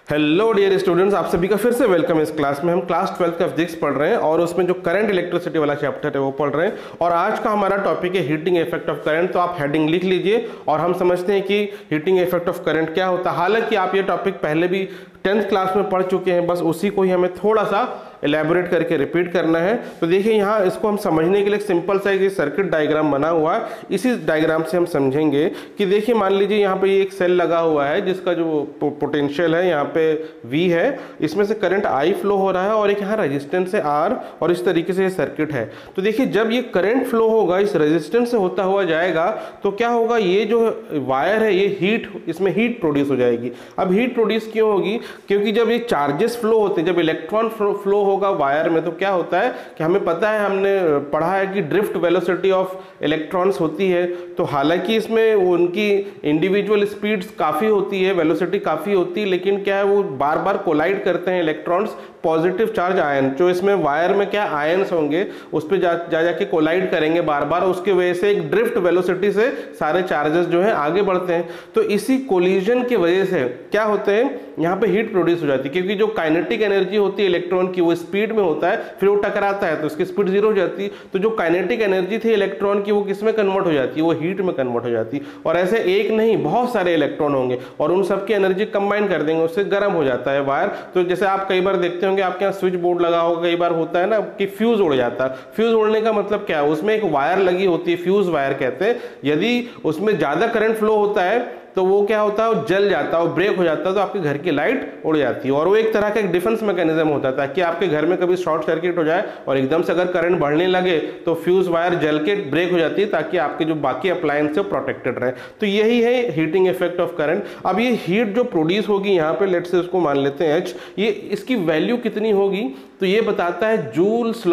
Hello dear students, आप सभी का फिर से वेलकम। इस क्लास में हम क्लास 12 का फिजिक्स पढ़ रहे हैं और उसमें जो करंट इलेक्ट्रिसिटी वाला चैप्टर है वो पढ़ रहे हैं। और आज का हमारा टॉपिक है हीटिंग इफेक्ट ऑफ करंट। तो आप हेडिंग लिख लीजिए और हम समझते हैं कि हीटिंग इफेक्ट ऑफ करंट क्या होता है। हालांकि आप ये टॉपिक पहले भी 10th क्लास में पढ़ चुके हैं, बस उसी को ही हमें थोड़ा सा एलैबोरेट करके रिपीट करना है। तो देखिए यहाँ इसको हम समझने के लिए सिंपल सा एक सर्किट डायग्राम बना हुआ है। इसी डायग्राम से हम समझेंगे कि देखिए मान लीजिए यहाँ पे एक सेल लगा हुआ है जिसका जो पोटेंशियल है यहाँ पे V है, इसमें से करंट I फ्लो हो रहा है और एक यहाँ रेजिस्टेंस है R और इस तरीके से ये सर्किट है। तो देखिए जब ये करंट फ्लो होगा इस रेजिस्टेंस से होता हुआ जाएगा तो क्या होगा, ये जो वायर है ये इसमें हीट प्रोड्यूस हो जाएगी। अब हीट प्रोड्यूस क्यों होगी? क्योंकि जब ये चार्जेस फ्लो होते हैं, जब इलेक्ट्रॉन फ्लो होगा वायर में, तो क्या होता है कि हमें पता है, हमने पढ़ा है कि ड्रिफ्ट वेलोसिटी ऑफ इलेक्ट्रॉन्स होती है। तो हालांकि इसमें उनकी इंडिविजुअल स्पीड्स काफ़ी होती है, वेलोसिटी काफ़ी होती है, लेकिन क्या है वो बार बार कोलाइड करते हैं इलेक्ट्रॉन्स पॉजिटिव चार्ज आयन, जो इसमें वायर में क्या आयन्स होंगे उस पर जाके कोलाइड करेंगे बार बार। उसके वजह से एक ड्रिफ्ट वेलोसिटी से सारे चार्जेस जो है आगे बढ़ते हैं। तो इसी कोलिजन की वजह से क्या होते हैं, यहाँ पे हीट प्रोड्यूस हो जाती है। क्योंकि जो काइनेटिक एनर्जी होती है इलेक्ट्रॉन की वो स्पीड में होता है, फिर वो टकराता है तो उसकी स्पीड जीरो हो जाती है। तो जो काइनेटिक एनर्जी थी इलेक्ट्रॉन की वो किस में कन्वर्ट हो जाती है, वो हीट में कन्वर्ट हो जाती है। और ऐसे एक नहीं बहुत सारे इलेक्ट्रॉन होंगे और उन सबकी एनर्जी कंबाइन कर देंगे, उससे गर्म हो जाता है वायर। तो जैसे आप कई बार देखते होंगे आपके यहाँ स्विच बोर्ड लगा होगा, कई बार होता है ना कि फ्यूज उड़ जाता है। फ्यूज उड़ने का मतलब क्या है, उसमें एक वायर लगी होती है, फ्यूज वायर कहते हैं। यदि उसमें ज्यादा करंट फ्लो होता है तो वो क्या होता है, वो जल जाता है, वो ब्रेक हो जाता है, तो आपके घर की लाइट उड़ जाती है। और वो एक तरह का एक डिफेंस मैकेनिज्म होता है ताकि आपके घर में कभी शॉर्ट सर्किट हो जाए और एकदम से अगर करंट बढ़ने लगे तो फ्यूज वायर जल के ब्रेक हो जाती है, ताकि आपके जो बाकी अप्लायंस है प्रोटेक्टेड रहे। तो यही है हीटिंग इफेक्ट ऑफ करंट। अब ये हीट जो प्रोड्यूस होगी यहाँ पे, लेट्स से उसको मान लेते हैं H, ये इसकी वैल्यू कितनी होगी तो ये बताता है जूल्स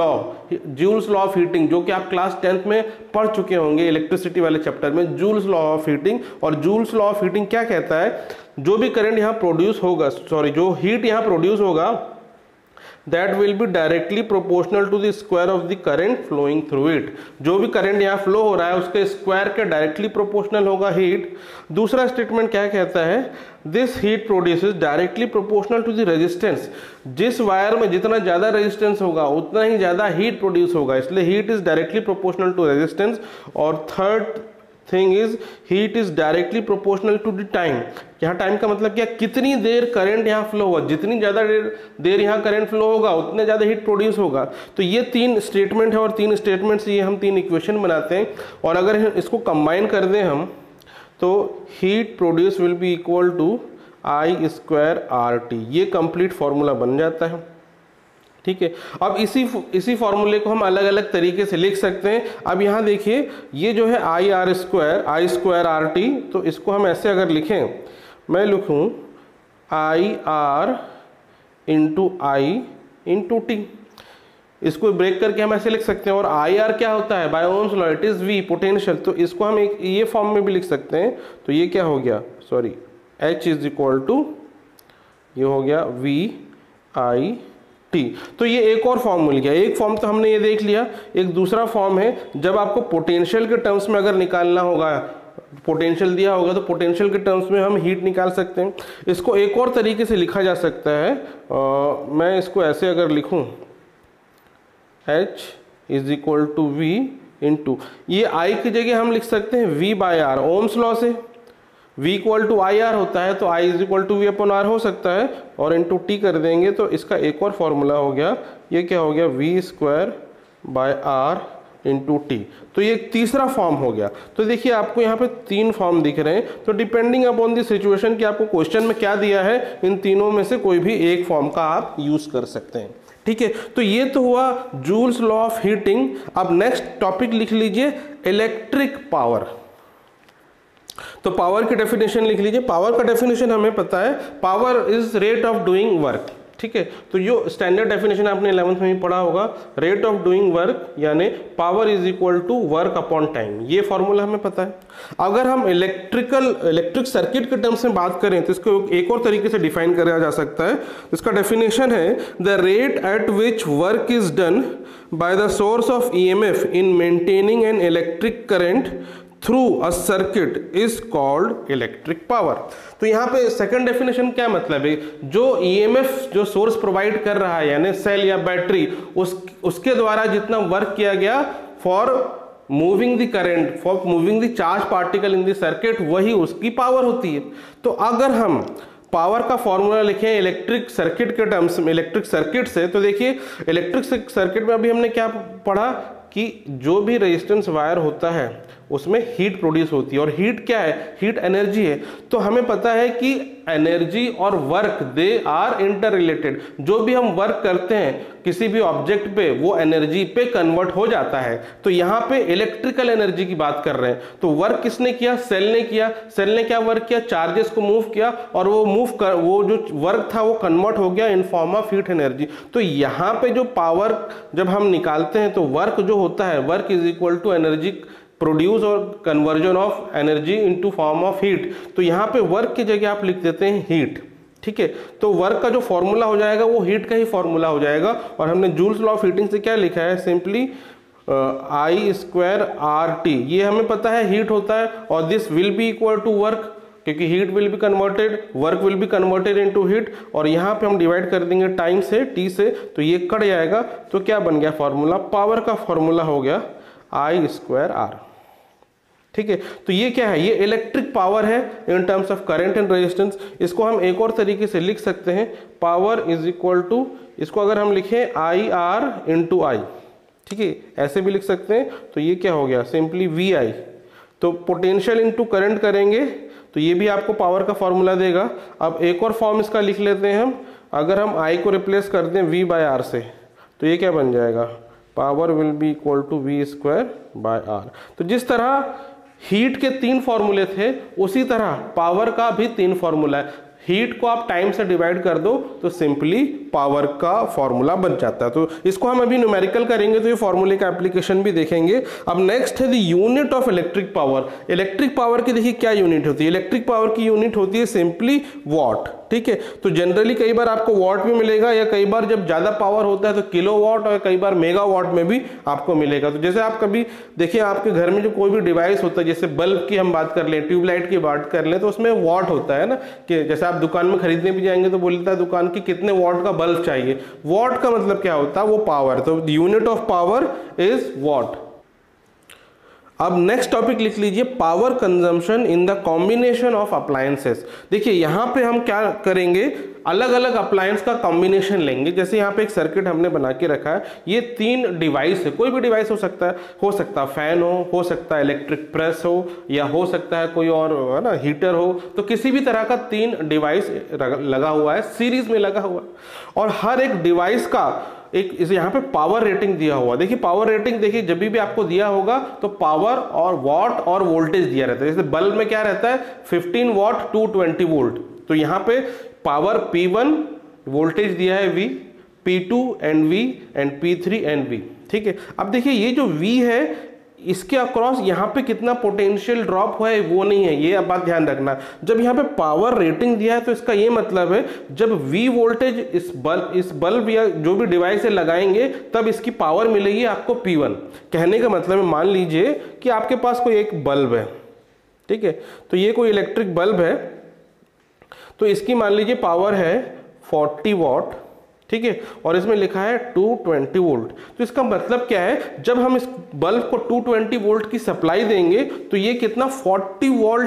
लॉ ऑफ हीटिंग, जो कि आप क्लास 10th में पढ़ चुके होंगे इलेक्ट्रिसिटी वाले चैप्टर में, जूल्स लॉ ऑफ हीटिंग। और जूल्स लॉ ऑफ हीटिंग क्या कहता है, जो भी करंट यहाँ प्रोड्यूस होगा, जो हीट यहाँ प्रोड्यूस होगा, that will be directly proportional to the square of the current flowing through it। जो भी करंट यहाँ फ्लो हो रहा है उसके स्क्वायर के डायरेक्टली प्रोपोर्शनल होगा हीट। दूसरा स्टेटमेंट क्या कहता है, this heat produces directly proportional to the resistance. जिस वायर में जितना ज्यादा रेजिस्टेंस होगा उतना ही ज्यादा हीट प्रोड्यूस होगा, इसलिए heat is directly proportional to resistance. और third thing is heat is directly proportional to the time. यहाँ टाइम का मतलब क्या, कितनी देर करंट यहाँ फ्लो होगा, जितनी ज्यादा देर यहाँ करंट फ्लो होगा उतने ज्यादा हीट प्रोड्यूस होगा। तो ये तीन स्टेटमेंट है और तीन स्टेटमेंट से ये हम तीन इक्वेशन बनाते हैं। और अगर इसको कंबाइन कर दें हम तो heat produce will be equal to I square RT। ये कंप्लीट फॉर्मूला बन जाता है, ठीक है। अब इसी फॉर्मूले को हम अलग अलग तरीके से लिख सकते हैं। अब यहाँ देखिए ये जो है I स्क्वायर RT, तो इसको हम ऐसे अगर लिखें, मैं लिखूं IR into I into T, इसको ब्रेक करके हम ऐसे लिख सकते हैं। और IR क्या होता है, by Ohm's law it is V potential, तो इसको हम एक ये फॉर्म में भी लिख सकते हैं। तो ये क्या हो गया, sorry, H is equal to, ये हो गया VI T। तो ये एक और फॉर्म मिल गया। एक फॉर्म तो हमने ये देख लिया, एक दूसरा फॉर्म है जब आपको पोटेंशियल के टर्म्स में अगर निकालना होगा, पोटेंशियल दिया होगा तो पोटेंशियल के टर्म्स में हम हीट निकाल सकते हैं। इसको एक और तरीके से लिखा जा सकता है, मैं इसको ऐसे अगर लिखूं, H is equal to V into, ये I की जगह हम लिख सकते हैं V by R, Ohm's law से V इक्वल टू IR होता है तो I is equal to V upon R हो सकता है, और इंटू T कर देंगे तो इसका एक और फॉर्मूला हो गया, ये क्या हो गया, V square by R into T। तो ये एक तीसरा फॉर्म हो गया। तो देखिए आपको यहाँ पे तीन फॉर्म दिख रहे हैं। तो डिपेंडिंग अपॉन द सिचुएशन कि आपको क्वेश्चन में क्या दिया है, इन तीनों में से कोई भी एक फॉर्म का आप यूज कर सकते हैं, ठीक है। तो ये तो हुआ जूल्स लॉ ऑफ हीटिंग। अब नेक्स्ट टॉपिक लिख लीजिए इलेक्ट्रिक पावर। तो पावर की डेफिनेशन लिख लीजिए। पावर का डेफिनेशन हमें पता है, power is rate of doing work, ठीक है। तो जो स्टैंडर्ड डेफिनेशन आपने 11th में भी पढ़ा होगा, रेट ऑफ डूइंग वर्क यानी power is equal to work upon time, ये फॉर्मूला हमें पता है। अगर हम इलेक्ट्रिक सर्किट के टर्म्स में बात करें तो इसको एक और तरीके से डिफाइन किया जा सकता है। इसका डेफिनेशन है the rate at which work is done by the source of EMF in maintaining an electric current through a circuit is called electric power. तो यहाँ पे सेकंड डेफिनेशन क्या मतलब है, जो ईएमएफ जो सोर्स प्रोवाइड कर रहा है यानी सेल या बैटरी, उसके द्वारा जितना वर्क किया गया for moving the current, for moving the charge particle in the circuit, वही उसकी पावर होती है। तो अगर हम पावर का फॉर्मूला लिखें इलेक्ट्रिक सर्किट के टर्म्स में, इलेक्ट्रिक सर्किट से, तो देखिए इलेक्ट्रिक सर्किट में अभी हमने क्या पढ़ा कि जो भी रेजिस्टेंस वायर होता है उसमें हीट प्रोड्यूस होती है, और हीट क्या है, हीट एनर्जी है। तो हमें पता है कि एनर्जी और work they are interrelated. जो भी हम वर्क करते हैं किसी भी ऑब्जेक्ट पे, वो एनर्जी पे कन्वर्ट हो जाता है। तो यहाँ पे इलेक्ट्रिकल एनर्जी की बात कर रहे हैं। तो वर्क किसने किया, सेल ने किया। सेल ने क्या वर्क किया, चार्जेस को मूव किया, और वो जो वर्क था वो कन्वर्ट हो गया in form of heat energy. तो यहाँ पे जो पावर जब हम निकालते हैं तो वर्क जो होता है, work is equal to energy produce और conversion of energy into form of heat. तो यहाँ पे वर्क की जगह आप लिख देते हैं हीट, ठीक है। तो वर्क का जो फॉर्मूला हो जाएगा वो हीट का ही फॉर्मूला हो जाएगा। और हमने जूल्स लॉ ऑफ हीटिंग से क्या लिखा है, सिंपली I स्क्वायर RT, ये हमें पता है हीट होता है, और this will be equal to work, क्योंकि heat will be converted, work will be converted into heat, और यहाँ पे हम डिवाइड कर देंगे टाइम से, T से, तो ये कट जाएगा। तो क्या बन गया फॉर्मूला, पावर का फॉर्मूला हो गया I स्क्वायर R, ठीक है। तो ये क्या है, ये इलेक्ट्रिक पावर है in terms of current and resistance. इसको हम एक और तरीके से लिख सकते हैं, पावर इज इक्वल टू, इसको अगर हम लिखें IR इंटू I, ठीक है, ऐसे भी लिख सकते हैं। तो ये क्या हो गया, सिंपली VI। तो पोटेंशियल इंटू करंट करेंगे तो ये भी आपको पावर का फॉर्मूला देगा। अब एक और फॉर्म इसका लिख लेते हैं हम, अगर हम I को रिप्लेस कर दें V बाय R से, तो ये क्या बन जाएगा, power will be equal to V square by R। तो जिस तरह हीट के 3 फॉर्मूले थे, उसी तरह पावर का भी 3 फॉर्मूला है। हीट को आप टाइम से डिवाइड कर दो तो सिंपली पावर का फॉर्मूला बन जाता है। तो इसको हम अभी न्यूमेरिकल करेंगे तो ये फॉर्मूले का एप्लीकेशन भी देखेंगे। अब नेक्स्ट है the unit of electric power. Electric power की देखिए क्या यूनिट होती है, इलेक्ट्रिक पावर की यूनिट होती है सिंपली वॉट, ठीक है। तो जनरली कई बार आपको वॉट में मिलेगा, या कई बार जब ज्यादा पावर होता है तो किलो वॉट, और कई बार मेगा वॉट में भी आपको मिलेगा। तो जैसे आप कभी देखिए आपके घर में जो कोई भी डिवाइस होता है, जैसे बल्ब की हम बात कर लें, ट्यूबलाइट की बात कर लें, तो उसमें वॉट होता है ना, कि जैसे आप दुकान में खरीदने भी जाएंगे तो बोलता है दुकान की कितने वॉट का बल्ब चाहिए। वॉट का मतलब क्या होता है, वो पावर। तो unit of power is watt. अब नेक्स्ट टॉपिक लिख लीजिए, power consumption in the combination of appliances. देखिए यहाँ पे हम क्या करेंगे, अलग अलग अप्लायंस का कॉम्बिनेशन लेंगे। जैसे यहाँ पे एक सर्किट हमने बना के रखा है, ये 3 डिवाइस है, कोई भी डिवाइस हो सकता है फैन हो सकता है इलेक्ट्रिक प्रेस हो, या हो सकता है कोई और है ना हीटर हो। तो किसी भी तरह का 3 डिवाइस लगा हुआ है, सीरीज में लगा हुआ, और हर एक डिवाइस का एक इसे यहाँ पे पावर रेटिंग दिया हुआ। देखिए पावर रेटिंग, देखिए जब भी आपको दिया होगा तो पावर और वॉट और वोल्टेज दिया रहता है। जैसे बल्ब में क्या रहता है, 15 वॉट 220 वोल्ट। तो यहाँ पे पावर P1, वोल्टेज दिया है V, P2 and V and P3 and V, ठीक है। अब देखिए ये जो V है, इसके अक्रॉस यहाँ पे कितना पोटेंशियल ड्रॉप हुआ है वो नहीं है, ये अब बात ध्यान रखना। जब यहाँ पे पावर रेटिंग दिया है तो इसका ये मतलब है जब V वोल्टेज इस बल्ब या जो भी डिवाइस से लगाएंगे तब इसकी पावर मिलेगी आपको P1। कहने का मतलब है, मान लीजिए कि आपके पास कोई एक बल्ब है, ठीक है, तो ये कोई इलेक्ट्रिक बल्ब है, तो इसकी मान लीजिए पावर है 40 वॉट, ठीक है, और इसमें लिखा है 220 वोल्ट। तो इसका मतलब क्या है, जब हम इस बल्ब को 220 वोल्ट की सप्लाई देंगे तो ये कितना 40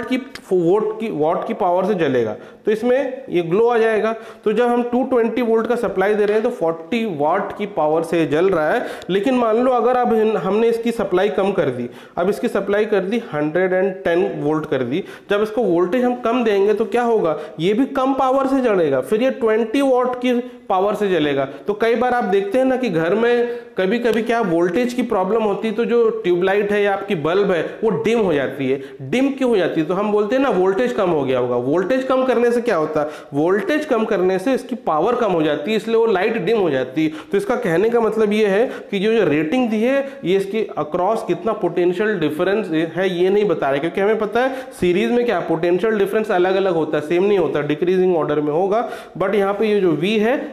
वॉट की पावर से जलेगा, तो इसमें ये ग्लो आ जाएगा। तो जब हम 220 वोल्ट का सप्लाई दे रहे हैं तो 40 वॉट की पावर से जल रहा है। लेकिन मान लो अगर अब हमने इसकी सप्लाई कम कर दी, अब इसकी सप्लाई कर दी 110 वोल्ट कर दी, जब इसको वोल्टेज हम कम देंगे तो क्या होगा, ये भी कम पावर से जलेगा, फिर ये 20 वॉट की पावर से जलेगा। तो कई बार आप देखते हैं ना कि घर में कभी कभी क्या वोल्टेज की प्रॉब्लम होती है, तो जो ट्यूबलाइट है या आपकी बल्ब है वो डिम हो जाती है। डिम क्यों हो जाती है, तो हम बोलते हैं ना वोल्टेज कम हो गया होगा। वोल्टेज कम करने से क्या होता है, वोल्टेज कम करने से इसकी पावर कम हो जाती है, इसलिए वो लाइट डिम हो जाती है। तो इसका कहने का मतलब ये है कि जो रेटिंग दी है ये इसके अक्रॉस कितना पोटेंशियल डिफरेंस है ये नहीं बता रहे, क्योंकि हमें पता है सीरीज में क्या पोटेंशियल डिफरेंस अलग अलग होता है, सेम नहीं होता, डिक्रीजिंग ऑर्डर में होगा। बट यहाँ पे ये जो V है इसकी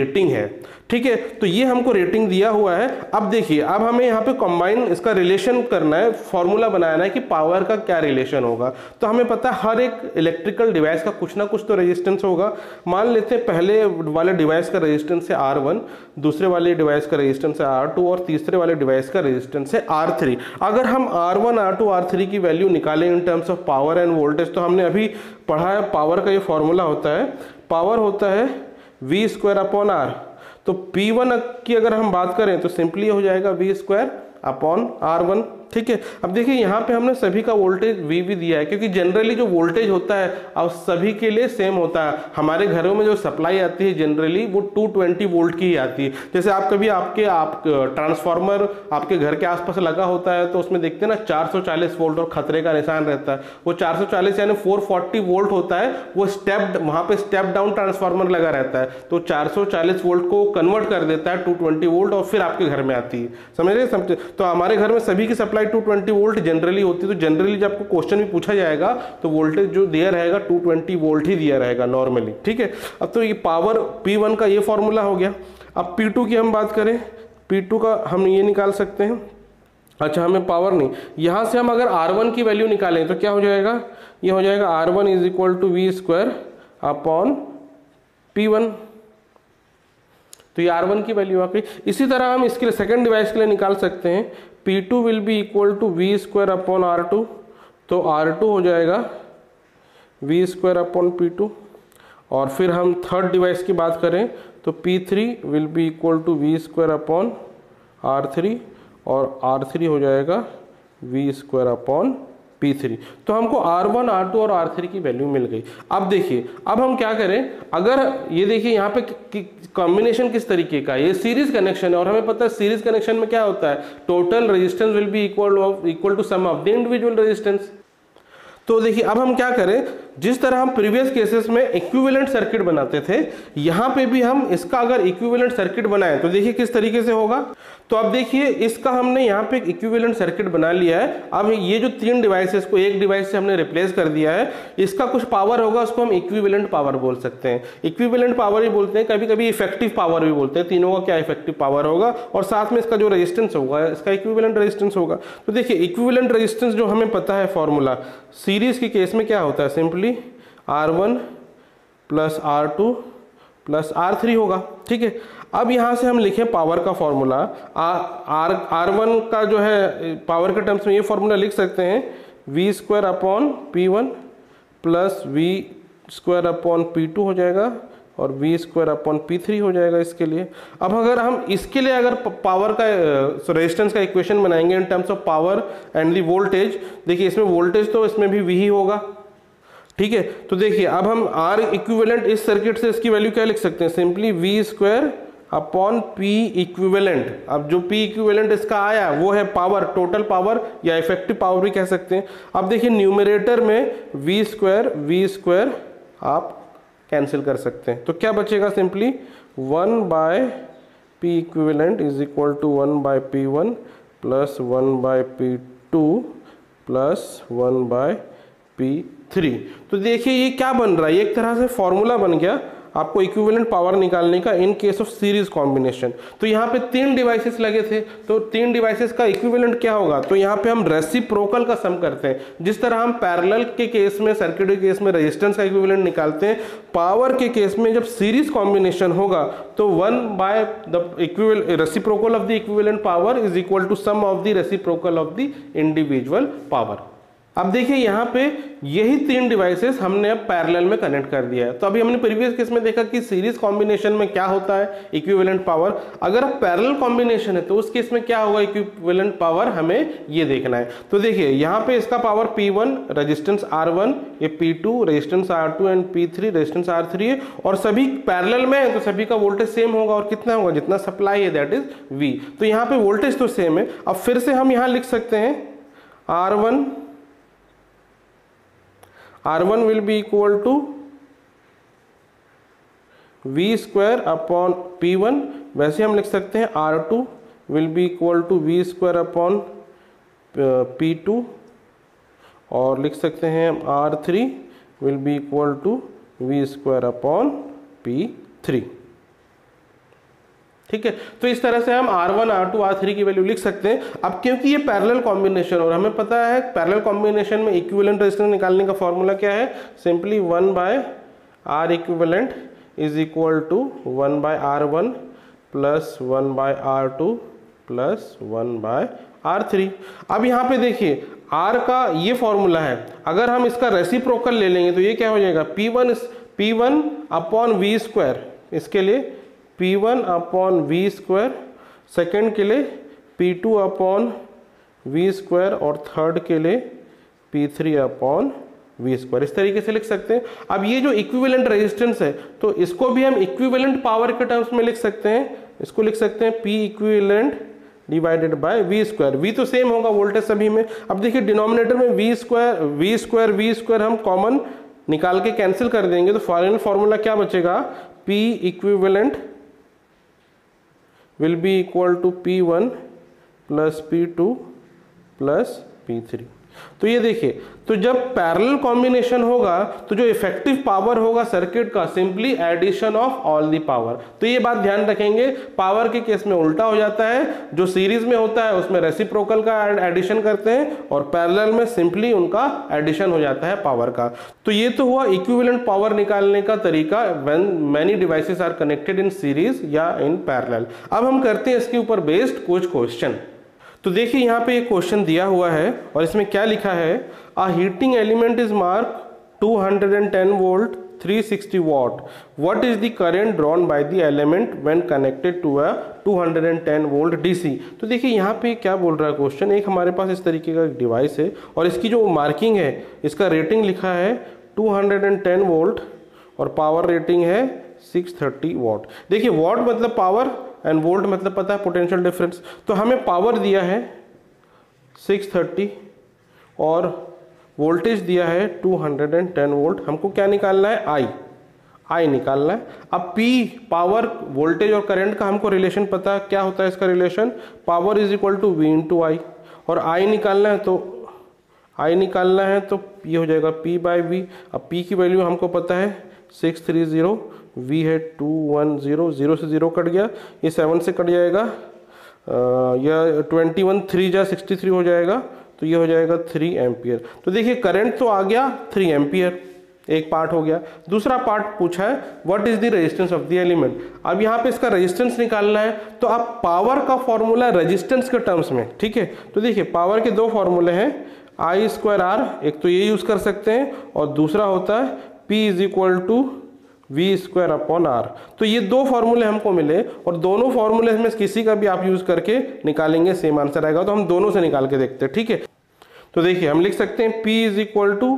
रेटिंग है। ठीक है, तो ये हमको रेटिंग दिया हुआ है। अब देखिए, अब हमें यहाँ पे कंबाइन इसका रिलेशन करना है, फॉर्मूला बनाना है कि पावर का क्या रिलेशन होगा। तो हमें पता है हर एक इलेक्ट्रिकल डिवाइस का कुछ ना कुछ तो रेजिस्टेंस होगा। मान लेते हैं पहले वाले डिवाइस का रेजिस्टेंस है R1, दूसरे वाले डिवाइस का रेजिस्टेंस है R2 और तीसरे वाले डिवाइस का रेजिस्टेंस है R3। अगर हम R1, R2, R3 की वैल्यू निकालें in terms of power and voltage, तो हमने अभी पढ़ा है पावर का ये फॉर्मूला होता है, पावर होता है V²/R। तो P1 की अगर हम बात करें तो सिंपली हो जाएगा V²/R1। ठीक है, अब देखिए यहाँ पे हमने सभी का वोल्टेज V भी दिया है, क्योंकि जनरली जो वोल्टेज होता है अब सभी के लिए सेम होता है। हमारे घरों में जो सप्लाई आती है जनरली वो 220 वोल्ट की ही आती है। जैसे आप कभी आप ट्रांसफार्मर आपके घर के आसपास लगा होता है तो उसमें देखते हैं ना 440 वोल्ट और खतरे का निशान रहता है। वो 440 यानी 440 वोल्ट होता है, वो स्टेप वहाँ पे स्टेप डाउन ट्रांसफार्मर लगा रहता है, तो 440 वोल्ट को कन्वर्ट कर देता है 220 वोल्ट और फिर आपके घर में आती है। समझ रहे? समझे? तो हमारे घर में सभी की सप्लाई 220 वोल्ट जनरली होती है। तो जनरली जब आपको क्वेश्चन भी पूछा जाएगा तो वोल्टेज जो दिया रहेगा 220 वोल्ट ही दिया रहेगा नॉर्मली। ठीक है, अब तो ये पावर P1 का ये फॉर्मूला हो गया। अब P2 की हम बात करें, P2 का हम ये निकाल सकते हैं। अच्छा, हमें पावर नहीं, यहां से हम अगर R1 की वैल्यू निकालें तो क्या हो जाएगा, ये हो जाएगा R1 = V²/P1। तो ये R1 की वैल्यू आ गई। इसी तरह हम इसके लिए सेकंड डिवाइस के लिए निकाल सकते हैं, P2 will be equal to V²/R2। तो R2 हो जाएगा V²/P2। और फिर हम थर्ड डिवाइस की बात करें तो P3 will be equal to V²/R3 और R3 हो जाएगा V²/P3। तो हमको R1, R2 और R3 की वैल्यू मिल गई। अब देखिए, अब हम क्या करें, अगर ये देखिए यहाँ पे कॉम्बिनेशन किस तरीके का है, ये सीरीज कनेक्शन है और हमें पता है सीरीज कनेक्शन में क्या होता है, total resistance will be equal to sum of the individual resistance. तो देखिए, अब हम क्या करें, जिस तरह हम प्रीवियस केसेस में इक्विवेलेंट सर्किट बनाते थे, यहाँ पे भी हम इसका अगर इक्विवेलेंट सर्किट बनाएं तो देखिए किस तरीके से होगा। तो अब देखिए, इसका हमने यहाँ पे एक इक्विवेलेंट सर्किट बना लिया है। अब ये जो तीन डिवाइसेस को एक डिवाइस से हमने रिप्लेस कर दिया है, इसका कुछ पावर होगा, उसको हम इक्विवेलेंट पावर बोल सकते हैं। इक्विवेलेंट पावर ही बोलते हैं, कभी कभी इफेक्टिव पावर भी बोलते हैं। तीनों का क्या इफेक्टिव पावर होगा और साथ में इसका जो रेजिस्टेंस होगा इसका इक्विवेलेंट रेजिस्टेंस होगा। तो देखिए, इक्विवेलेंट रेजिस्टेंस जो हमें पता है फॉर्मूला, सीरीज के केस में क्या होता है, सिंपली R1 + R2 + R3 होगा। ठीक है, अब यहां से हम लिखें पावर का फॉर्मूला, R1 का जो है पावर के टर्म्स में ये फॉर्मूला लिख सकते हैं, V²/P1 + V²/P2 हो जाएगा और V²/P3 हो जाएगा इसके लिए। अब अगर हम इसके लिए अगर पावर का रेजिस्टेंस का इक्वेशन बनाएंगे in terms of power and the voltage, देखिए इसमें वोल्टेज तो इसमें भी V ही होगा। ठीक है, तो देखिए अब हम R इक्विवेलेंट इस सर्किट से इसकी वैल्यू क्या लिख सकते हैं, सिंपली V²/P इक्विवेलेंट। अब जो P इक्विवेलेंट इसका आया वो है पावर, टोटल पावर या इफेक्टिव पावर भी कह सकते हैं। अब देखिए न्यूमरेटर में V² आप कैंसिल कर सकते हैं, तो क्या बचेगा, simply 1/P equivalent = 1/P1 + 1/P2 + 1/P3। तो देखिए ये क्या बन रहा है, ये एक तरह से फॉर्मूला बन गया आपको इक्विवेलेंट पावर निकालने का in case of series combination. तो यहाँ पे तीन डिवाइसेस लगे थे, तो तीन डिवाइसेस का इक्विवेलेंट क्या होगा, तो यहाँ पे हम रेसिप्रोकल का सम करते हैं। जिस तरह हम पैरेलल के केस में, सर्किट के केस में रेजिस्टेंस का इक्विवेलेंट निकालते हैं, पावर के केस में जब सीरीज कॉम्बिनेशन होगा तो the reciprocal of the equivalent power = sum of the reciprocal of the individual power. अब देखिए यहाँ पे यही तीन डिवाइसेस हमने अब पैरेलल में कनेक्ट कर दिया है। तो अभी हमने प्रीवियस केस में देखा कि सीरीज कॉम्बिनेशन में क्या होता है, इक्विवेलेंट पावर। अगर पैरेलल कॉम्बिनेशन है तो उस केस में क्या होगा, इक्विवेलेंट पावर हमें ये देखना है। तो देखिए यहाँ पे इसका पावर P1 रेजिस्टेंस R1, ये P2 resistance R2 and P3 resistance R3 है और सभी पैरेलल में है तो सभी का वोल्टेज सेम होगा और कितना होगा, जितना सप्लाई है दैट इज V। तो यहाँ पे वोल्टेज तो सेम है। अब फिर से हम यहाँ लिख सकते हैं R1 will be equal to V²/P1। वैसे हम लिख सकते हैं R2 will be equal to V²/P2 और लिख सकते हैं R3 will be equal to V²/P3। ठीक है। तो इस तरह से हम R1, R2, R3 की वैल्यू लिख सकते हैं। अब क्योंकि ये पैरेलल कॉम्बिनेशन और हमें पता है पैरेलल कॉम्बिनेशन में इक्विवेलेंट रेजिस्टेंस निकालने का फॉर्मूला क्या है, simply 1/R equivalent is equal to 1/R1 plus 1/R2 plus 1/R3। अब यहाँ पे देखिए R का ये फॉर्मूला है, अगर हम इसका रेसिप्रोकल ले लेंगे तो ये क्या हो जाएगा, P1 अपॉन वी स्क्वायर, इसके लिए P1 upon V square, second के लिए P2 अपॉन वी स्क्वायर और थर्ड के लिए P3 अपॉन वी स्क्वायर। इस तरीके से लिख सकते हैं। अब ये जो इक्विवेलेंट रेजिस्टेंस है तो इसको भी हम इक्विवेलेंट पावर के टर्म्स में लिख सकते हैं। इसको लिख सकते हैं P equivalent divided by V square. V तो सेम होगा वोल्टेज सभी में। अब देखिए डिनोमिनेटर में वी स्क्वायर हम कॉमन निकाल के कैंसिल कर देंगे तो फाइनल फॉर्मूला क्या बचेगा, P equivalent will be equal to P1 plus P2 plus P3। तो ये देखिए, तो जब पैरेलल कॉम्बिनेशन होगा तो जो इफेक्टिव पावर होगा सर्किट का simply addition of all the power. तो ये बात ध्यान रखेंगे, पावर के केस में उल्टा हो जाता है, जो सीरीज में होता है उसमें रेसिप्रोकल का एडिशन करते हैं और पैरेलल में सिंपली उनका एडिशन हो जाता है पावर का। तो ये तो हुआ इक्विवेलेंट पावर निकालने का तरीका when many devices are connected in series या इन पैरेलल। अब हम करते हैं इसके ऊपर बेस्ड कुछ क्वेश्चन। तो देखिए यहाँ पे एक क्वेश्चन दिया हुआ है और इसमें क्या लिखा है, a heating element is mark 210 volt 360 watt. What is the current drawn by the element when connected to a 210 volt DC? तो देखिए यहाँ पे क्या बोल रहा है क्वेश्चन, एक हमारे पास इस तरीके का डिवाइस है और इसकी जो मार्किंग है, इसका रेटिंग लिखा है 210 वोल्ट और पावर रेटिंग है 630 वॉट। देखिए वॉट मतलब पावर एंड वोल्ट मतलब पता है पोटेंशियल डिफरेंस। तो हमें पावर दिया है 630 और वोल्टेज दिया है 210 वोल्ट। हमको क्या निकालना है, आई निकालना है। अब P पावर, वोल्टेज और करंट का हमको रिलेशन पता है, क्या होता है इसका relation, power is equal to V into I. और आई निकालना है तो ये हो जाएगा P बाई वी। अब P की वैल्यू हमको पता है 630, V है 210, 0 से 0 कट गया, ये 7 से कट जाएगा, यह 21 3 जा 63 हो जाएगा, तो ये हो जाएगा 3 एम्पियर। तो देखिए करंट तो आ गया 3 एम्पियर, एक पार्ट हो गया। दूसरा पार्ट पूछा है what is the resistance of the element. अब यहाँ पे इसका रेजिस्टेंस निकालना है, तो अब पावर का फॉर्मूला रेजिस्टेंस के टर्म्स में, ठीक है। तो देखिए पावर के दो फॉर्मूले हैं, I स्क्वायर R, एक तो ये यूज कर सकते हैं और दूसरा होता है P is equal to V square upon R। तो ये दो फॉर्मूले हमको मिले और दोनों फॉर्मूले में किसी का भी आप यूज करके निकालेंगे सेम आंसर आएगा। तो हम दोनों से निकाल के देखते हैं, ठीक है। तो देखिए हम लिख सकते हैं P is equal to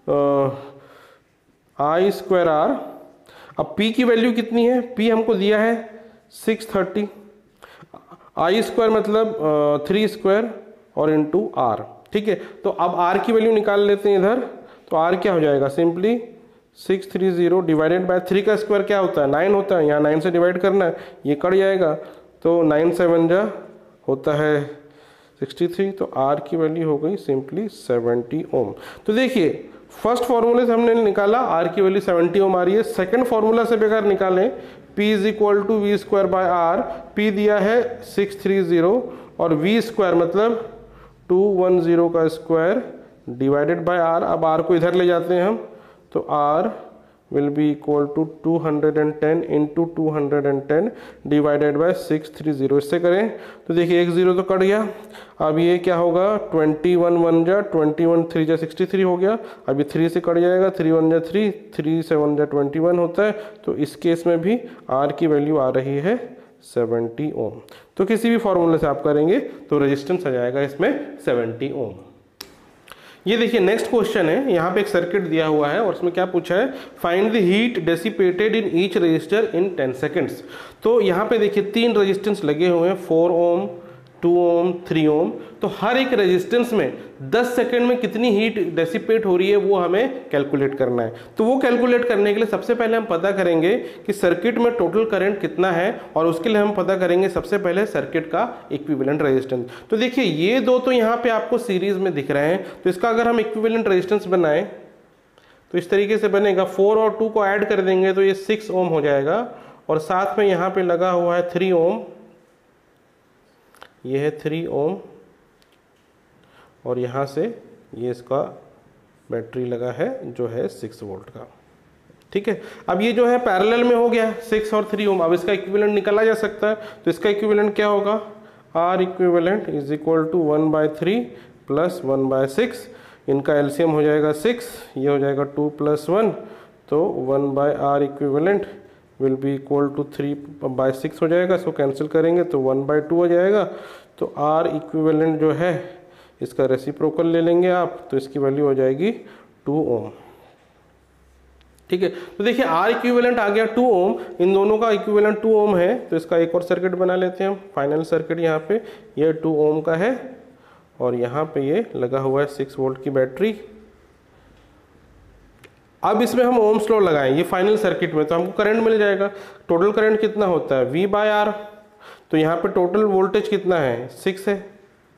I square R। अब P की वैल्यू कितनी है, P हमको दिया है 630, I स्क्वायर मतलब 3 स्क्वायर और इंटू R, ठीक है। तो अब R की वैल्यू निकाल लेते हैं इधर। तो R क्या हो जाएगा, सिंपली 630 डिवाइडेड बाय 3 का स्क्वायर क्या होता है 9 होता है, यहाँ 9 से डिवाइड करना है, ये कट जाएगा, तो 9 7 जा होता है 63। तो R की वैल्यू हो गई सिंपली 70 ओम। तो देखिए फर्स्ट फॉर्मूले से हमने निकाला R की वैल्यू 70 ओम आ रही है। सेकंड फॉर्मूला से बेकार निकालें, P is equal to V square by R। P दिया है 630 और V स्क्वायर मतलब 210 का स्क्वायर डिवाइडेड बाय R। अब R को इधर ले जाते हैं हम, तो R will be equal to 210 into 210 divided by 630। इससे करें तो देखिए एक 0 तो कट गया। अब ये क्या होगा, 21 1 जा 21 3 जा 63 हो गया। अभी 3 से कट जाएगा, 3 1 जा 3, 3 7 जा 21 होता है। तो इस केस में भी R की वैल्यू आ रही है 70 ओम। तो किसी भी फॉर्मूले से आप करेंगे तो रेजिस्टेंस आ जाएगा इसमें 70 ओम। ये देखिए नेक्स्ट क्वेश्चन है, यहाँ पे एक सर्किट दिया हुआ है और उसमें क्या पूछा है, find the heat dissipated in each resistor in 10 seconds. तो यहाँ पे देखिए 3 रेजिस्टेंस लगे हुए हैं, 4 ओम 2 ओम 3 ओम। तो हर एक रेजिस्टेंस में 10 सेकेंड में कितनी हीट डेसिपेट हो रही है वो हमें कैलकुलेट करना है। तो वो कैलकुलेट करने के लिए सबसे पहले हम पता करेंगे कि सर्किट में टोटल करंट कितना है और उसके लिए हम पता करेंगे सबसे पहले सर्किट का इक्विवेलेंट रेजिस्टेंस। तो देखिए ये दो तो यहाँ पे आपको सीरीज में दिख रहे हैं, तो इसका अगर हम इक्विवेलेंट रेजिस्टेंस बनाएं तो इस तरीके से बनेगा, 4 और 2 को ऐड कर देंगे तो ये 6 ओम हो जाएगा और साथ में यहाँ पे लगा हुआ है 3 ओम, ये है 3 ओम, और यहाँ से ये इसका बैटरी लगा है जो है 6 वोल्ट का। ठीक है, अब ये जो है पैरेलल में हो गया 6 और 3 ओम। अब इसका इक्विवेलेंट निकाला जा सकता है, तो इसका इक्विवेलेंट क्या होगा, R equivalent is equal to 1/3 plus 1/6, इनका एलसीएम हो जाएगा 6, ये हो जाएगा 2 + 1, तो 1/R equivalent will be equal to 3/6 हो जाएगा, इसको कैंसिल करेंगे तो 1/2 हो जाएगा। तो R इक्विवेलेंट जो है इसका रेसिप्रोकल ले लेंगे आप, तो इसकी वैल्यू हो जाएगी 2 ओम। ठीक है, तो देखिए R इक्विवेलेंट आ गया 2 ओम, इन दोनों का इक्विवेलेंट 2 ओम है, तो इसका एक और सर्किट बना लेते हैं हम। फाइनल सर्किट यहाँ पे ये 2 ओम का है और यहाँ पे ये लगा हुआ है 6 वोल्ट की बैटरी। अब इसमें हम ओम्स लॉ लगाएं ये फाइनल सर्किट में, तो हमको करंट मिल जाएगा। टोटल करंट कितना होता है V/R, तो यहाँ पे टोटल वोल्टेज कितना है 6 है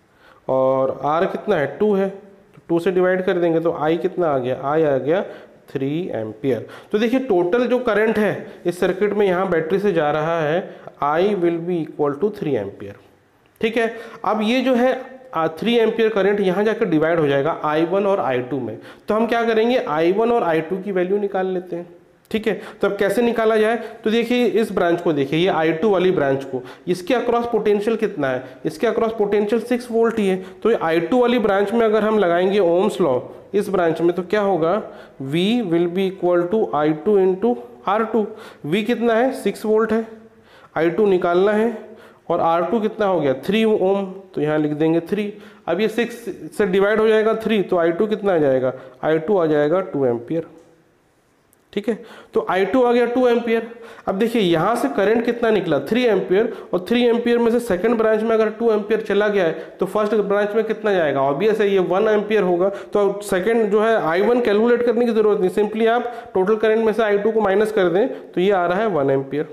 और R कितना है 2 है, तो 2 से डिवाइड कर देंगे तो I कितना आ गया, I आ गया 3 एम्पियर। तो देखिए टोटल जो करंट है इस सर्किट में यहाँ बैटरी से जा रहा है I will be equal to 3 ampere. ठीक है, अब ये जो है 3 एम्पियर करंट यहाँ जाकर डिवाइड हो जाएगा I1 और I2 में, तो हम क्या करेंगे I1 और I2 की वैल्यू निकाल लेते हैं। ठीक है, तो अब कैसे निकाला जाए, तो देखिए इस ब्रांच को देखिए, ये I2 वाली ब्रांच को, इसके अक्रॉस पोटेंशियल कितना है, इसके अक्रॉस पोटेंशियल 6 वोल्ट ही है, तो ये I2 वाली ब्रांच में अगर हम लगाएंगे ओम्स लॉ इस ब्रांच में, तो क्या होगा V will be equal to I2 into R2। V कितना है 6 वोल्ट है, I2 निकालना है, और R2 कितना हो गया 3 ओम, तो यहाँ लिख देंगे 3। अब ये 6 से डिवाइड हो जाएगा 3, तो I2 कितना आ जाएगा, I2 आ जाएगा 2 एम्पियर। ठीक है, तो I2 आ गया 2 एम्पियर। अब देखिए यहाँ से करंट कितना निकला 3 एम्पियर, और 3 एम्पियर में से सेकंड ब्रांच में अगर 2 एम्पियर चला गया है तो फर्स्ट ब्रांच में कितना जाएगा, ऑब्वियस है ये 1 एम्पियर होगा। तो सेकंड जो है I1 कैलकुलेट करने की जरूरत नहीं, सिंपली आप टोटल करंट में से I2 को माइनस कर दें तो ये आ रहा है 1 एम्पियर।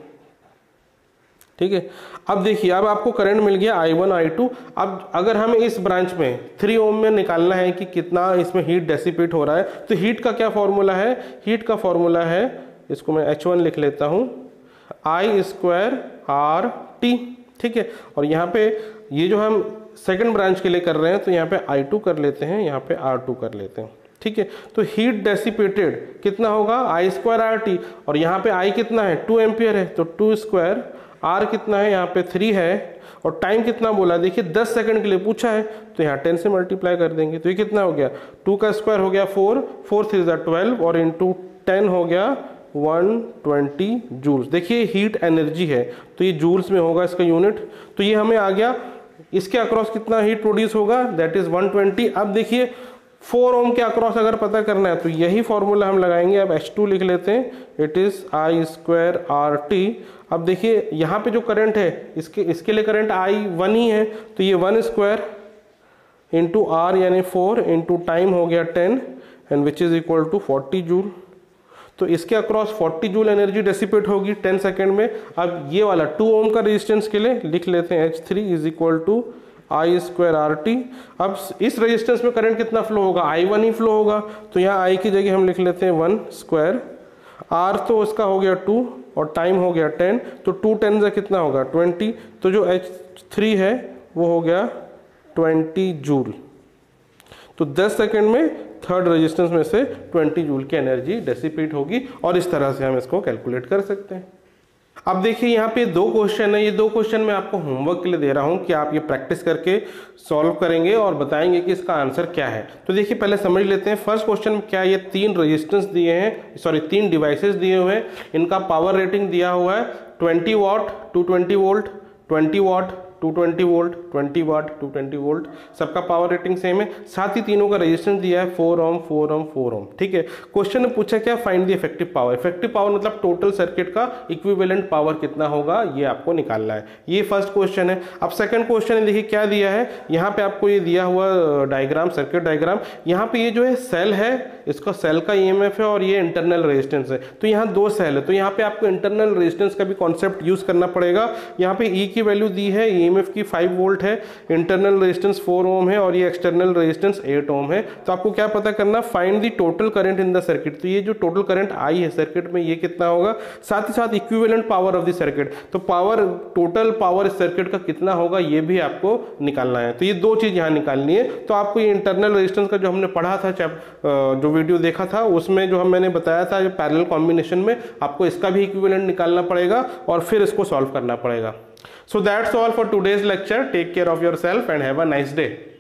ठीक है, अब देखिए अब आपको करंट मिल गया I1 I2। अब अगर हमें इस ब्रांच में 3 ओम में निकालना है कि कितना इसमें हीट डेसिपेट हो रहा है, तो हीट का क्या फॉर्मूला है, हीट का फॉर्मूला है, इसको मैं H1 लिख लेता हूँ, I² RT। ठीक है, और यहाँ पे ये जो हम सेकंड ब्रांच के लिए कर रहे हैं तो यहाँ पे I2 कर लेते हैं, यहाँ पे R2 कर लेते हैं। ठीक है, तो हीट डेसिपेटेड कितना होगा I² RT, और यहाँ पे I कितना है 2 एम्पियर है, तो 2², R कितना है यहाँ पे 3 है, और टाइम कितना बोला देखिए 10 सेकंड के लिए पूछा है, तो यहाँ 10 से मल्टीप्लाई कर देंगे, तो ये कितना हो गया 2 का स्क्वायर हो गया 4, 4 3 12, और इंटू 10 हो गया 120 जूल्स। देखिए हीट एनर्जी है तो ये जूल्स में होगा इसका यूनिट, तो ये हमें आ गया इसके अक्रॉस कितना हीट प्रोड्यूस होगा, दैट इज 120। अब देखिए 4 ओम के अक्रॉस अगर पता करना है तो यही फॉर्मूला हम लगाएंगे। अब H2 लिख लेते हैं, इट इज I² RT। अब देखिए यहाँ पे जो करंट है इसके लिए करंट I1 ही है, तो ये 1² इंटू R यानी 4 इंटू टाइम हो गया 10, and which is equal to 40 joule. तो इसके अक्रॉस 40 जूल एनर्जी डेसिपेट होगी 10 सेकेंड में। अब ये वाला 2 ओम का रेजिस्टेंस के लिए लिख लेते हैं H3 is equal to I² RT। अब इस रेजिस्टेंस में करंट कितना फ्लो होगा, I1 ही फ्लो होगा, तो यहाँ I की जगह हम लिख लेते हैं 1², R तो उसका हो गया 2 और टाइम हो गया 10, तो 2 10 से कितना होगा 20, तो जो H3 है वो हो गया 20 जूल। तो 10 सेकंड में थर्ड रेजिस्टेंस में से 20 जूल की एनर्जी डेसिपेट होगी, और इस तरह से हम इसको कैलकुलेट कर सकते हैं। अब देखिए यहाँ पे 2 क्वेश्चन है, ये 2 क्वेश्चन मैं आपको होमवर्क के लिए दे रहा हूँ कि आप ये प्रैक्टिस करके सॉल्व करेंगे और बताएंगे कि इसका आंसर क्या है। तो देखिए पहले समझ लेते हैं फर्स्ट क्वेश्चन में क्या, ये 3 रेजिस्टेंस दिए हैं, सॉरी 3 डिवाइसेस दिए हुए हैं, इनका पावर रेटिंग दिया हुआ है 20 watt 220 volt, 20 watt 220 volt, 20 watt 220 volt, सबका पावर रेटिंग सेम है। साथ ही तीनों का रेजिस्टेंस दिया है 4 ओम 4 ओम 4 ओम। ठीक है, क्वेश्चन ने पूछा क्या, find the effective power. Effective power मतलब टोटल सर्किट का इक्विवेलेंट पावर कितना होगा, ये आपको निकालना है। ये फर्स्ट क्वेश्चन है। अब सेकंड क्वेश्चन है, देखिए क्या दिया है, यहाँ पे आपको ये दिया हुआ डायग्राम, सर्किट डायग्राम, यहाँ पे ये जो है सेल है, इसका सेल का ईएमएफ है और ये इंटरनल रेजिस्टेंस है। तो यहाँ 2 सेल है, तो यहाँ पे आपको इंटरनल रेजिस्टेंस का भी कॉन्सेप्ट यूज करना पड़ेगा। यहाँ पे ई की वैल्यू दी है, ई ईएमएफ की 5 वोल्ट है, इंटरनल रेजिस्टेंस 4 ओम है और ये एक्सटर्नल रेजिस्टेंस 8 ओम है। तो आपको क्या पता करना, find the total current in the circuit. तो ये जो टोटल करंट आई है सर्किट में ये कितना होगा, साथ ही साथ equivalent power of the circuit, तो पावर, टोटल पावर इस सर्किट का कितना होगा ये भी आपको निकालना है। तो ये दो चीज यहाँ निकालनी है। तो आपको ये इंटरनल रेजिस्टेंस का जो हमने पढ़ा था, जो वीडियो देखा था उसमें जो मैंने बताया था पैरेलल कॉम्बिनेशन में, आपको इसका भी इक्विवेलेंट निकालना पड़ेगा और फिर इसको सॉल्व करना पड़ेगा। So that's all for today's lecture. Take care of yourself and have a nice day.